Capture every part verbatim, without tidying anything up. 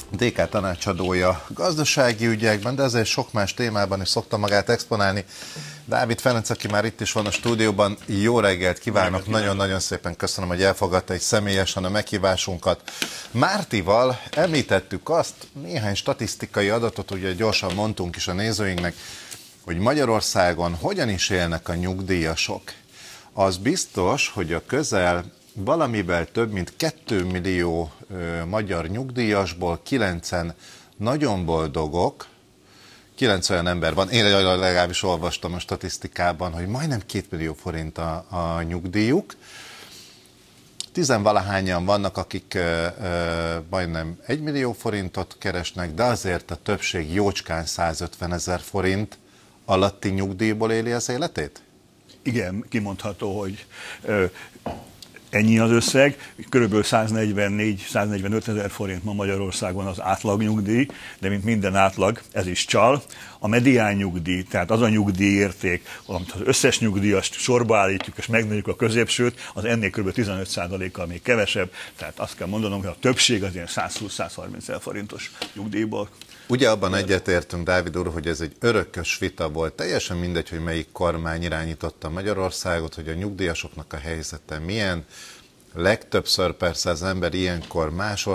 dé ká tanácsadója gazdasági ügyekben, de azért sok más témában is szokta magát exponálni. Dávid Ferenc, aki már itt is van a stúdióban, jó reggelt kívánok, nagyon-nagyon szépen köszönöm, hogy elfogadta egy személyesen a meghívásunkat. Mártival említettük azt, néhány statisztikai adatot, ugye gyorsan mondtunk is a nézőinknek, hogy Magyarországon hogyan is élnek a nyugdíjasok. Az biztos, hogy a közel valamivel több mint két millió ö, magyar nyugdíjasból kilencen nagyon boldogok, kilenc olyan ember van, én legalábbis olvastam a statisztikában, hogy majdnem két millió forint a, a nyugdíjuk. Tizenvalahányan vannak, akik ö, ö, majdnem egy millió forintot keresnek, de azért a többség jócskán százötven ezer forint alatti nyugdíjból éli az életét? Igen, kimondható, hogy ö, ennyi az összeg, körülbelül száznegyvennégy-száznegyvenöt ezer forint ma Magyarországon az átlagnyugdíj, de mint minden átlag, ez is csal. A medián nyugdíj, tehát az a nyugdíjérték, amit az összes nyugdíjast sorba állítjuk és megnőjük a középsőt, az ennél kb. tizenöt százalékkal még kevesebb, tehát azt kell mondanom, hogy a többség az ilyen százhúsz-százharminc ezer forintos nyugdíjból. Ugye abban egyetértünk, Dávid úr, hogy ez egy örökös vita volt, teljesen mindegy, hogy melyik kormány irányította Magyarországot, hogy a nyugdíjasoknak a helyzete milyen. Legtöbbször persze az ember ilyenkor más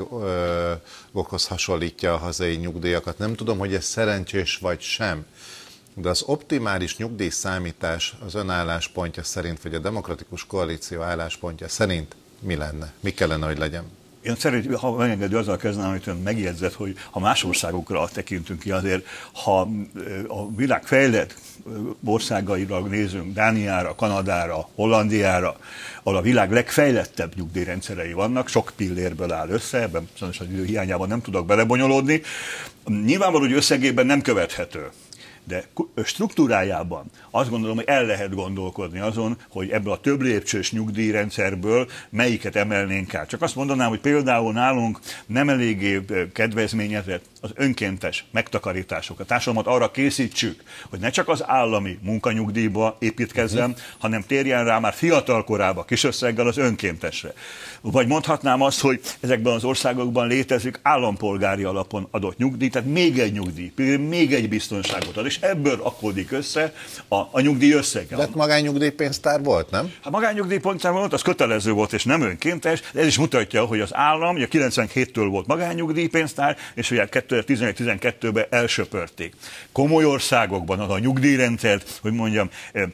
országokhoz hasonlítja a hazai nyugdíjakat. Nem tudom, hogy ez szerencsés vagy sem, de az optimális nyugdíjszámítás az ön álláspontja szerint, vagy a Demokratikus Koalíció álláspontja szerint mi lenne? Mi kellene, hogy legyen? Én szeretném, ha megengedi, azzal kezdem, amit ön megjegyzett, hogy ha más országokra tekintünk ki, azért ha a világ fejlett országaira nézünk, Dániára, Kanadára, Hollandiára, ahol a világ legfejlettebb nyugdíjrendszerei vannak, sok pillérből áll össze, ebben sajnos az idő hiányában nem tudok belebonyolódni. Nyilvánvaló, hogy összegében nem követhető, de struktúrájában azt gondolom, hogy el lehet gondolkodni azon, hogy ebből a több lépcsős nyugdíjrendszerből melyiket emelnénk át. Csak azt mondanám, hogy például nálunk nem eléggé kedvezményezett az önkéntes megtakarítások. A társadalmat arra készítsük, hogy ne csak az állami munkanyugdíjba építkezzen, uh-huh. hanem térjen rá már fiatal korába kis összeggel az önkéntesre. Vagy mondhatnám azt, hogy ezekben az országokban létezik állampolgári alapon adott nyugdíj, tehát még egy nyugdíj, még egy biztonságot ad, és ebből rakódik össze a, a nyugdíj összege. De magánnyugdíjpénztár volt, nem? A magánnyugdíjpénztár volt, az kötelező volt, és nem önkéntes, de ez is mutatja, hogy az állam, ugye kilencvenhéttől volt magánnyugdíjpénztár, és ugye kétezer-tizenegy-tizenkettőben elsöpörték. Komoly országokban az a nyugdíjrendszert, hogy mondjam,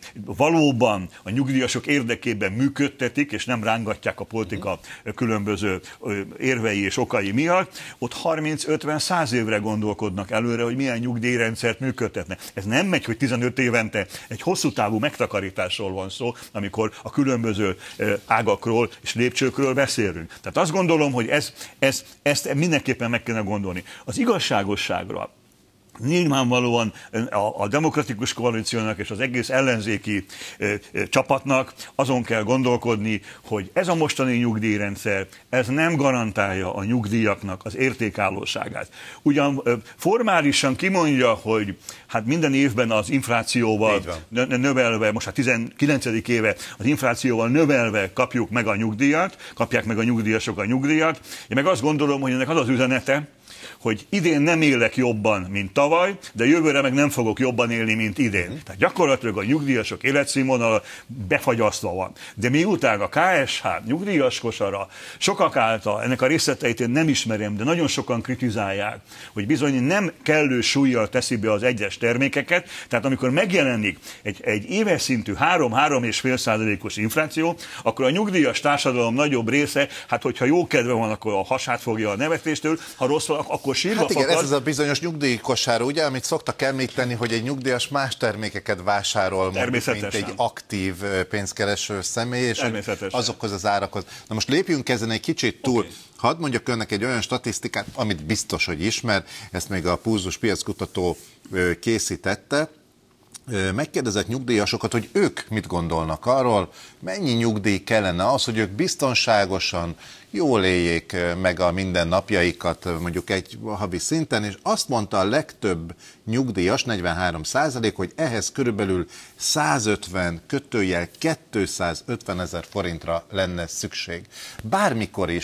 valóban a nyugdíjasok érdekében működtetik, és nem rángatják a politika különböző érvei és okai miatt, ott harminc-ötven-száz évre gondolkodnak előre, hogy milyen nyugdíjrendszert működtetnek. Ez nem megy, hogy tizenöt évente egy hosszú távú megtakarításról van szó, amikor a különböző ágakról és lépcsőkről beszélünk. Tehát azt gondolom, hogy ez, ez, ezt mindenképpen meg kellene gondolni. Az igazságosságra nyilvánvalóan a, a Demokratikus Koalíciónak és az egész ellenzéki e, e, csapatnak azon kell gondolkodni, hogy ez a mostani nyugdíjrendszer, ez nem garantálja a nyugdíjaknak az értékállóságát. Ugyan e, formálisan kimondja, hogy hát minden évben az inflációval növelve, most hát tizenkilencedik éve az inflációval növelve kapjuk meg a nyugdíjat, kapják meg a nyugdíjasok a nyugdíjat. Én meg azt gondolom, hogy ennek az az üzenete, hogy idén nem élek jobban, mint tavaly, de jövőre meg nem fogok jobban élni, mint idén. Tehát gyakorlatilag a nyugdíjasok életszínvonala befagyasztva van. De miután a ká es há nyugdíjas kosara sokak által, ennek a részleteit én nem ismerem, de nagyon sokan kritizálják, hogy bizony nem kellő súllyal teszi be az egyes termékeket, tehát amikor megjelenik egy, egy éves szintű három-három egész öt százalékos infláció, akkor a nyugdíjas társadalom nagyobb része, hát hogyha jó kedve van, akkor a hasát fogja a nevetéstől, ha rossz van, akkor sírva hát igen, fakad. ez az a bizonyos nyugdíjkosár, ugye, amit szoktak említeni, hogy egy nyugdíjas más termékeket vásárol, mondjuk, mint egy aktív pénzkereső személy, és azokhoz az árakhoz. Na most lépjünk ezen egy kicsit túl. Okay. Hadd mondjak önnek egy olyan statisztikát, amit biztos, hogy ismer, ezt még a Pulzus piackutató készítette. Megkérdezett nyugdíjasokat, hogy ők mit gondolnak arról, mennyi nyugdíj kellene az, hogy ők biztonságosan, jól éljék meg a mindennapjaikat, mondjuk egy havi szinten, és azt mondta a legtöbb nyugdíjas, negyvenhárom százalék, hogy ehhez körülbelül százötven kötőjel kétszázötven ezer forintra lenne szükség. Bármikor is,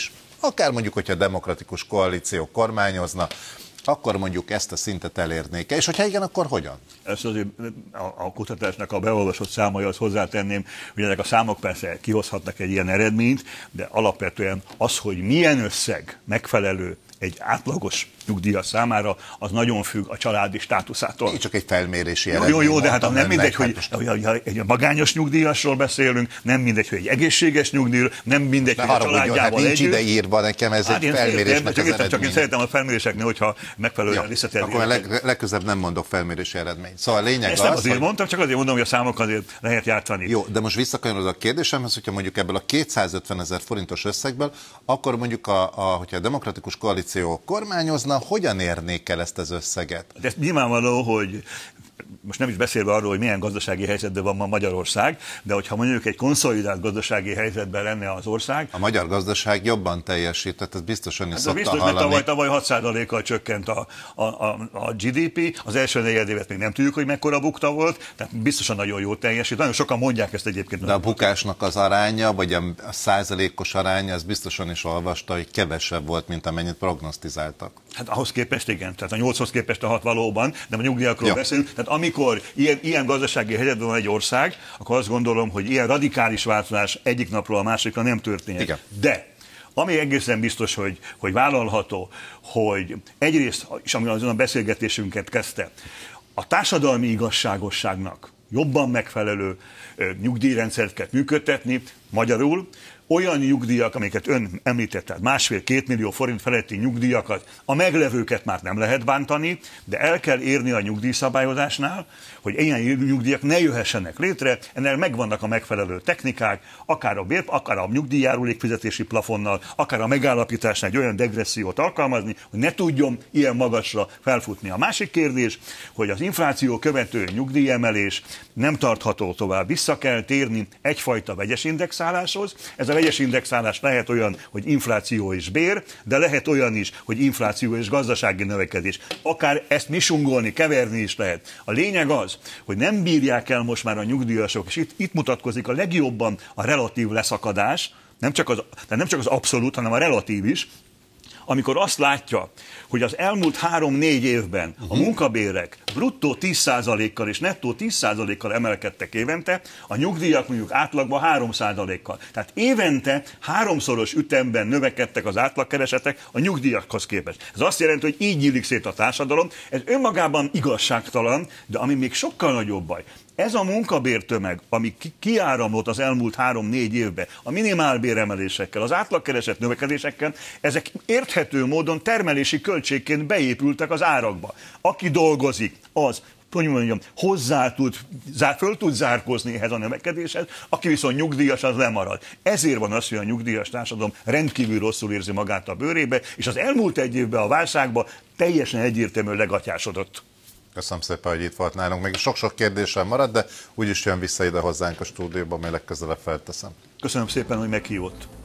akár mondjuk, hogyha a demokratikus koalíció kormányozna, akkor mondjuk ezt a szintet elérnék. És hogyha igen, akkor hogyan? Ezt azért a, a kutatásnak a beolvasott számaihoz hozzátenném, hogy ezek a számok persze kihozhatnak egy ilyen eredményt, de alapvetően az, hogy milyen összeg megfelelő egy átlagos nyugdíjas számára, az nagyon függ a családi státuszától. Így csak egy felmérési jó, eredmény. Jó, jó, de hát nem mindegy, hogy hát egy magányos nyugdíjasról beszélünk, nem mindegy, hogy egy egészséges nyugdíjról, nem mindegy, hogy a családjával hát nincs együtt. ide írva nekem, ez hát egy felmérésnek az eredmény. Csak én szeretem a felméréseknél, hogyha megfelelően visszatérni. Akkor leg, legközelebb nem mondok felmérési eredményt. Szóval a lényeg Ezt az, nem azért hogy... mondtam, csak azért mondom, hogy a számok azért lehet játszani. Jó, de most visszakanyarodok a kérdésemhez, hogyha mondjuk ebből a kétszázötven ezer forintos összegből, akkor mondjuk, a, a, hogyha a demokratikus koalíció kormányozna, hogyan érnék el ezt az összeget? De ez nyilvánvaló, hogy most nem is beszélve arról, hogy milyen gazdasági helyzetben van ma Magyarország, de hogyha mondjuk egy konszolidált gazdasági helyzetben lenne az ország. A magyar gazdaság jobban teljesített, ez biztos ön is szokta biztos, hallani. Biztos, mert tavaly, tavaly hat százalékkal csökkent a, a, a, a gé dé pé, az első negyedévet még nem tudjuk, hogy mekkora bukta volt, tehát biztosan nagyon jó teljesít. Nagyon sokan mondják ezt egyébként. De a bukásnak az aránya, vagy a százalékos aránya, az biztosan is olvasta, hogy kevesebb volt, mint amennyit prognosztizáltak. Hát ahhoz képest igen, tehát a nyolchoz képest a hat valóban, de a nyugdíjakról ja. beszélünk. Tehát amikor ilyen, ilyen gazdasági helyzetben van egy ország, akkor azt gondolom, hogy ilyen radikális változás egyik napról a másikra nem történik. Igen. De ami egészen biztos, hogy, hogy vállalható, hogy egyrészt, és ami azon a beszélgetésünket kezdte, a társadalmi igazságosságnak jobban megfelelő nyugdíjrendszert kell működtetni, magyarul, olyan nyugdíjak, amiket ön említett, tehát másfél-két millió forint feletti nyugdíjakat, a meglevőket már nem lehet bántani, de el kell érni a nyugdíjszabályozásnál, hogy ilyen nyugdíjak ne jöhessenek létre, ennek megvannak a megfelelő technikák, akár a, bér, akár a nyugdíjjárulék fizetési plafonnal, akár a megállapításnál egy olyan degressziót alkalmazni, hogy ne tudjon ilyen magasra felfutni. A másik kérdés, hogy az infláció követő nyugdíjemelés nem tartható tovább, vissza kell térni egyfajta vegyes indexáláshoz. Ez a vegyes indexálás lehet olyan, hogy infláció és bér, de lehet olyan is, hogy infláció és gazdasági növekedés. Akár ezt misungolni, keverni is lehet. A lényeg az, hogy nem bírják el most már a nyugdíjasok, és itt, itt mutatkozik a legjobban a relatív leszakadás, nem csak az, tehát nem csak az abszolút, hanem a relatív is, amikor azt látja, hogy az elmúlt három-négy évben a munkabérek bruttó tíz százalékkal és nettó tíz százalékkal emelkedtek évente, a nyugdíjak mondjuk átlagban három százalékkal. Tehát évente háromszoros ütemben növekedtek az átlagkeresetek a nyugdíjakhoz képest. Ez azt jelenti, hogy így nyílik szét a társadalom. Ez önmagában igazságtalan, de ami még sokkal nagyobb baj. Ez a munkabértömeg, ami kiáramlott az elmúlt három-négy évben, a minimálbéremelésekkel, az átlagkereset növekedésekkel, ezek érthető módon termelési költségként beépültek az árakba. Aki dolgozik, az, hogy mondjam, hozzá tud, föl tud zárkózni ehhez a növekedéshez, aki viszont nyugdíjas, az lemarad. Ezért van az, hogy a nyugdíjas társadalom rendkívül rosszul érzi magát a bőrébe, és az elmúlt egy évben a válságban teljesen egyértelműen legatyásodott. Köszönöm szépen, hogy itt volt nálunk. Még sok-sok kérdésem marad, de úgyis jön vissza ide hozzánk a stúdióba, majd legközelebb felteszem. Köszönöm szépen, hogy meghívott.